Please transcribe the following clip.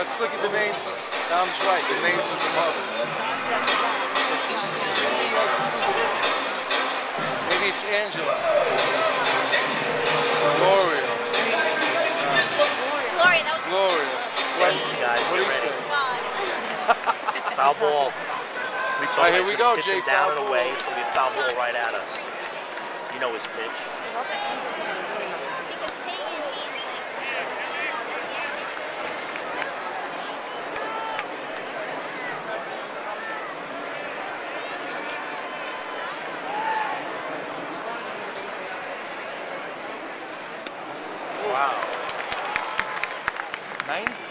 let's look at the names. Dom's right. The names of the mother. Maybe it's Angela. Gloria. Gloria, that was Gloria. Thank you guys. What do you say? God. Foul ball. All right, here we go, Jay. Down Foul and ball. away. It's going to be a foul ball right at us. You know his pitch. Because pagan means Wow. 90.